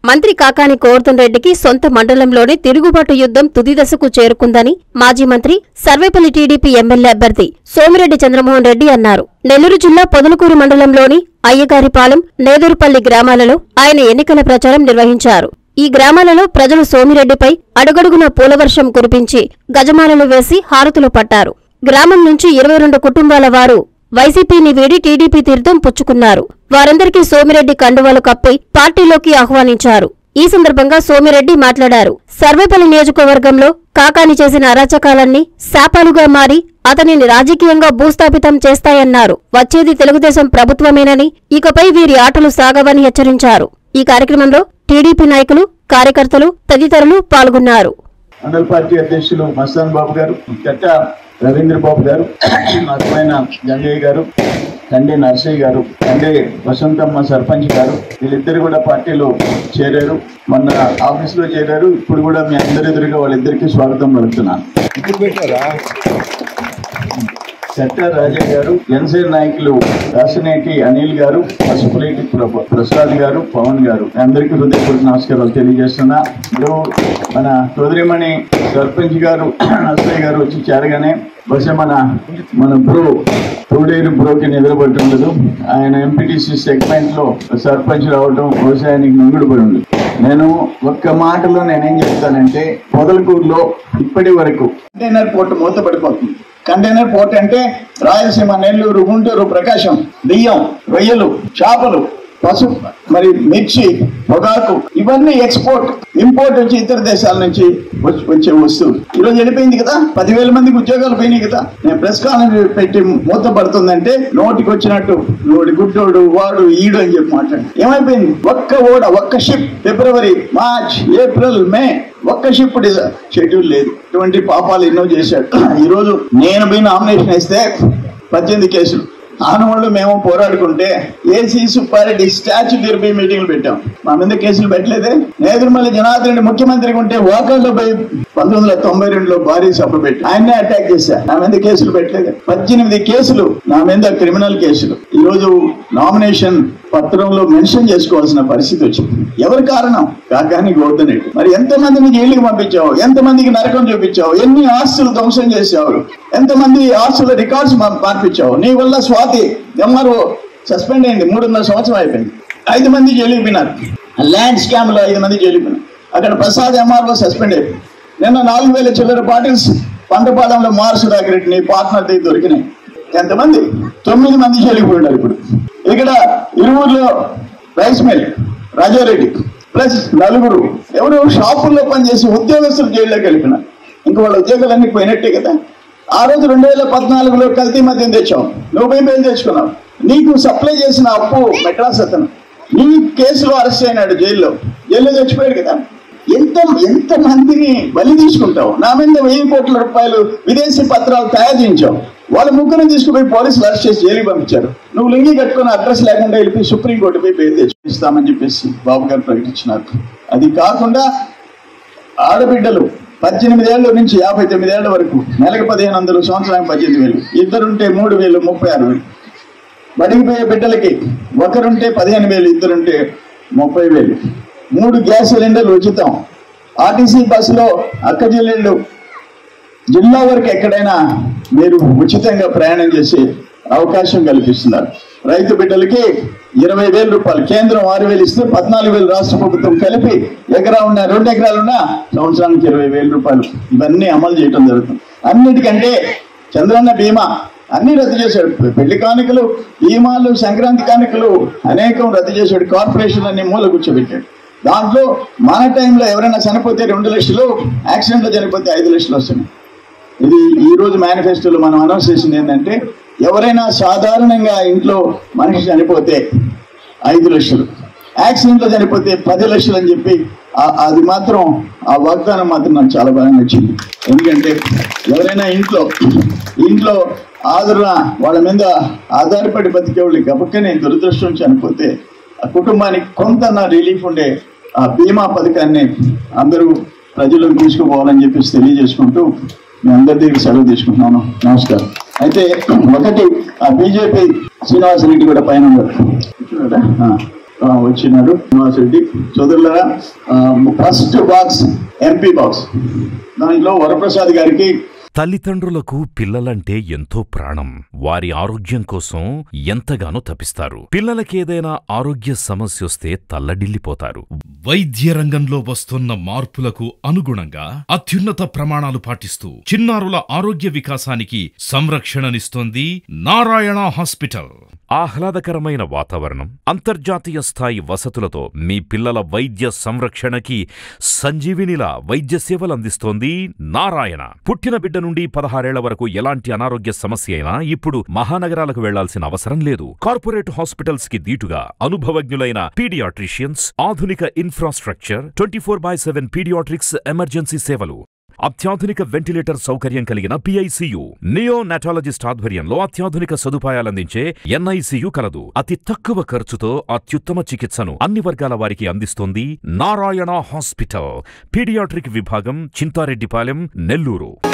మంత్రి కాకాని గోవర్ధన్ రెడ్డికి సొంత మండలంలోనే తిరుగుబాటు యుద్ధం తుది దశకు చేరుకుందని మాజీ మంత్రి సర్వేపల్లి టీడీపీ ఎమ్మెల్యే అభ్యర్థి సోమిరెడ్డి చంద్రమోహన్ రెడ్డి అన్నారు. నెల్లూరు జిల్లా పొదలకూరు మండలంలోని అయ్యగారిపాలెం, నేదూరుపల్లి గ్రామాలలో ఆయన ఎన్నికల ప్రచారం నిర్వహించారు. ఈ గ్రామాలలో ప్రజలు సోమిరెడ్డిపై అడుగడుగున పూలవర్షం కురిపించి గజమాలలు వేసి హారతులు పట్టారు. గ్రామం నుంచి 22 కుటుంబాల వారు వైసీపీని వీడి టీడీపీ తీర్థం పుచ్చుకున్నారు. వారందరికీ సోమిరెడ్డి కండువాలు కప్పి పార్టీలోకి ఆహ్వానించారు. ఈ సందర్భంగా సోమిరెడ్డి మాట్లాడారు. సర్వేపల్లి నియోజకవర్గంలో కాకాని చేసిన అరాచకాలన్నీ శాపాలుగా మారి అతనిని రాజకీయంగా భూస్థాపితం చేస్తాయన్నారు. వచ్చేది తెలుగుదేశం ప్రభుత్వమేనని, ఇకపై వీరి ఆటలు సాగవని హెచ్చరించారు. ఈ కార్యక్రమంలో టీడీపీ నాయకులు, కార్యకర్తలు తదితరులు పాల్గొన్నారు. మండల పార్టీ అధ్యక్షులు మస్తాన్ బాబు గారు, కట్ట రవీంద్ర బాబు గారు, అర్థమైన గంగయ్య గారు, కండే నర్సయ్య గారు, కండే వసంతమ్మ సర్పంచ్ గారు, వీళ్ళిద్దరు కూడా పార్టీలో చేరారు. మొన్న ఆఫీసులో చేరారు. ఇప్పుడు కూడా మీ అందరి ఎదురుగా వాళ్ళిద్దరికీ స్వాగతం పలుకుతున్నాను. చట్ట రాజయ్య గారు, ఎన్సీఆర్ నాయకులు దాసనేటి అనిల్ గారు, పసుపులేటి ప్రసాద్ గారు, పవన్ గారు, అందరికీ హృదయపూర్వక నమస్కారాలు తెలియజేస్తున్నా. ఇప్పుడు మన సోదరిమణి సర్పంచ్ గారు నర్సయ్య గారు వచ్చి చేరగానే బహుశా మన బ్రోకి నిద్రపట్టుండదు. ఆయన ఎంపీటీసీ సెగ్మెంట్ లో సర్పంచ్ రావడం బహుశా ఆయనకి మింగుడు పడి ఉండదు. నేను ఒక్క మాటలో నేనేం చెప్తానంటే, పొదలకూరులో ఇప్పటి వరకు కంటైనర్ పోర్టు మూతపడిపోతుంది. కంటైనర్ పోర్ట్ అంటే రాయలసీమ, నెల్లూరు, గుంటూరు, ప్రకాశం బియ్యం, రొయ్యలు, చేపలు, పసుపు, మరి మిర్చి, పొగాకు, ఇవన్నీ ఎక్స్పోర్ట్, ఇంపోర్ట్ వచ్చి ఇతర దేశాల నుంచి వచ్చే వస్తువులు. ఈరోజు వెళ్ళిపోయింది కదా, 10,000 మందికి ఉద్యోగాలు పోయినాయి కదా. నేను ప్రెస్ కాన్ఫరెన్స్ పెట్టి మూత పడుతుందంటే నోటికి వచ్చినట్టు నోటి గుడ్డోడు, వాడు, ఈడు అని చెప్పి మాట్లాడి ఏమైపోయింది. ఒక్క ship February, March, April, May ఒక్క షిప్ షెడ్యూల్ లేదు. ఇటువంటి పాపాలు ఎన్నో చేశాడు. ఈరోజు నేను పోయి నామినేషన్ వేస్తే 18 కేసులు. ఆనవాళ్ళు మేము పోరాడుకుంటే ఏసీ సుబ్బారెడ్డి స్టాచ్యూ తిరిపి మీటింగ్లు పెట్టాం. మా మీద కేసులు పెట్టలేదే. నేదురుమల్లి జనార్దన్ రెడ్డి ముఖ్యమంత్రిగా ఉంటే వాకర్లో పోయి 1992లో భారీ సభ పెట్టి ఆయన్నే అటాక్ చేశారు. నా మీద కేసులు పెట్టలేదు. 18 కేసులు నా మీద, క్రిమినల్ కేసులు. ఈ రోజు నామినేషన్ పత్రంలో మెన్షన్ చేసుకోవాల్సిన పరిస్థితి వచ్చింది. ఎవరి కారణం? కాకాని గోవర్ధన్ రెడ్డి. మరి ఎంతమందిని జైలుకి పంపించావు, ఎంతమందికి నరకం చూపించావు, ఎన్ని ఆస్తులు ధ్వంసం చేసావు, ఎంతమంది ఆస్తుల రికార్డ్స్ మార్పించావు. నీ వల్ల స్వాతి ఎంఆర్ఓ సస్పెండ్ అయింది, 3.5 సంవత్సరం అయిపోయింది. 5 మంది జైలుకి పోయినారు. ల్యాండ్ స్కామ్ లో 5 మంది జైలుకి పోయినారు. అక్కడ ప్రసాద్ ఎంఆర్ఓ సస్పెండ్ అయిపోయింది. నిన్న 4,000 చిల్లర బాటిల్స్ పంటపాలెంలో సుధాకర్ రెడ్డి నీ పార్ట్నర్ దగ్గర దొరికినాయి. ఎంతమంది? 9 మంది జైలుకి పోయినారు. ఇప్పుడు ఇక్కడ ఇరువురులో రైస్ మిల్ రాజారెడ్డి ప్లస్ 4 ఎవరు షాపుల్లో పనిచేసి ఉద్యోగస్తులు జైల్లోకి వెళ్ళిపోయినారు. ఇంకా వాళ్ళ ఉద్యోగాలన్నీ పోయినట్టే కదా. ఆ రోజు 2014లో కల్తీ మద్యం తెచ్చావు, నువ్వు బెయిల్ తెచ్చుకున్నావు. నీకు సప్లై చేసిన అప్పు మెడ్రాస్ అతను నీ కేసులో అరెస్ట్ అయినాడు, జైల్లో చచ్చిపోయాడు కదా. ఎంత మందిని బలి తీసుకుంటావు. నా మీద 1000 కోట్ల రూపాయలు విదేశీ పత్రాలు తయారు చేయించావు. వాళ్ళ ముగ్గురిని తీసుకుపోయి పోలీసులు అరెస్ట్ చేసి జైలుకి పంపించారు. నువ్వు లింగి కట్టుకుని అడ్రస్ లేకుండా వెళ్ళిపోయి సుప్రీంకోర్టు పోయి బెయిల్ తెచ్చిస్తామని చెప్పేసి బాబు గారు ప్రకటించినారు. అది కాకుండా ఆడబిడ్డలు 18 ఏళ్ల నుంచి 59 ఏళ్ల వరకు నెలకు 1,500, సంవత్సరానికి 18,000, ఇద్దరుంటే 3,000, 36,000. బడికి పోయే బిడ్డలకి ఒకరుంటే 15,000, ఇద్దరుంటే 30,000. 3 గ్యాస్ సిలిండర్లు ఉచితం. ఆర్టీసీ బస్సులో అక్క చెల్లెళ్ళు జిల్లా వరకు ఎక్కడైనా మీరు ఉచితంగా ప్రయాణం చేసే అవకాశం కల్పిస్తున్నారు. రైతు బిడ్డలకి 20,000 రూపాయలు, కేంద్రం 6,000 ఇస్తే 14,000 రాష్ట్ర ప్రభుత్వం కలిపి ఎకరా ఉన్నా 2 ఎకరాలున్నా సంవత్సరానికి 20,000 రూపాయలు. ఇవన్నీ అమలు చేయడం జరుగుతుంది. అన్నిటికంటే చంద్రన్న బీమా అన్ని రద్దు చేశాడు. పెళ్లి కానుకలు, బీమాలు, సంక్రాంతి కానుకలు అనేకం రద్దు చేశాడు. కార్పొరేషన్ అన్ని మూల కూర్చోబెట్టాడు. దాంట్లో మన టైంలో ఎవరైనా చనిపోతే 2 లక్షలు, యాక్సిడెంట్లో చనిపోతే 5 లక్షలు వస్తున్నాయి. ఇది ఈ రోజు మేనిఫెస్టోలో మనం అనౌన్స్ చేసింది ఏంటంటే, ఎవరైనా సాధారణంగా ఇంట్లో మనిషి చనిపోతే 5 లక్షలు, యాక్సిడెంట్లో చనిపోతే 10 లక్షలు అని చెప్పి అది మాత్రం, ఆ వాగ్దానం మాత్రం నాకు చాలా బాగా నచ్చింది. ఎందుకంటే ఎవరైనా ఇంట్లో ఆదరణ వాళ్ళ మీద ఆధారపడి బతికేవాళ్ళకి గబక్కనే దురదృష్టం చనిపోతే ఆ కుటుంబానికి కొంత రిలీఫ్ ఉండే ఆ బీమా పథకాన్ని అందరూ ప్రజలకు తీసుకుపోవాలని చెప్పేసి తెలియజేసుకుంటూ మీ అందరి దగ్గర సెలవు తీసుకుంటున్నాను. నమస్కారం. అయితే ఒకటి, ఆ బీజేపీ శ్రీనివాసరెడ్డి కూడా పైన వచ్చినాడు శ్రీనివాస్ రెడ్డి. సోదరులారా, ఫస్ట్ బాక్స్ ఎంపీ బాక్స్, దాంట్లో వరప్రసాద్ గారికి. తల్లిదండ్రులకు పిల్లలంటే ఎంతో ప్రాణం. వారి ఆరోగ్యం కోసం ఎంతగానో తపిస్తారు. పిల్లలకేదైనా ఆరోగ్య సమస్యొస్తే తల్లడిల్లిపోతారు. వైద్య రంగంలో వస్తున్న మార్పులకు అనుగుణంగా అత్యున్నత ప్రమాణాలు పాటిస్తూ చిన్నారుల ఆరోగ్య వికాసానికి సంరక్షణనిస్తోంది నారాయణ హాస్పిటల్. ఆహ్లాదకరమైన వాతావరణం, అంతర్జాతీయ స్థాయి వసతులతో మీ పిల్లల వైద్య సంరక్షణకి సంజీవినిలా వైద్య సేవలందిస్తోంది నారాయణ. పుట్టిన బిడ్డ నుండి 16 ఏళ్ల వరకు ఎలాంటి అనారోగ్య సమస్య అయినా ఇప్పుడు మహానగరాలకు వెళ్లాల్సిన అవసరం లేదు. కార్పొరేట్ హాస్పిటల్స్ కి దీటుగా అనుభవజ్ఞులైన పీడియాట్రిషియన్స్, ఆధునిక ఇన్ఫ్రాస్ట్రక్చర్, 24/7 పీడియాట్రిక్స్ ఎమర్జెన్సీ సేవలు, అత్యాధునిక వెంటిలేటర్ సౌకర్యం కలిగిన పిఐసియు, నియోనాటాలజిస్ట్ ఆధ్వర్యంలో అత్యాధునిక సదుపాయాలందించే ఎన్ఐసియు కలదు. అతి తక్కువ ఖర్చుతో అత్యుత్తమ చికిత్సను అన్ని వర్గాల వారికి అందిస్తోంది నారాయణ హాస్పిటల్. పీడియాట్రిక్ విభాగం, చింతారెడ్డిపాలెం, నెల్లూరు.